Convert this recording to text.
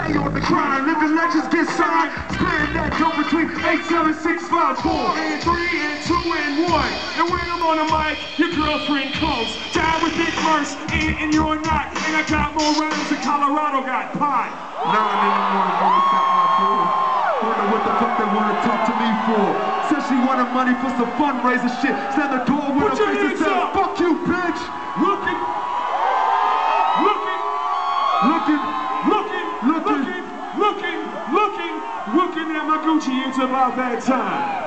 stay on the grind. Living legends get signed. Spreading that dope between 8, 7, 6, 5, 4, and 3, and 2, and 1. And when I'm on the mic, your girlfriend comes. Die with big murs, and you're not. And I got more rhymes than Colorado got pie. Nah, nigga, wanna fuck my boo. Wonder what the fuck they wanna talk to me for. Said she wanted money for some fundraiser shit. Stand the door with her face and said, fuck you, bitch. Looking at my Gucci, it's about that time.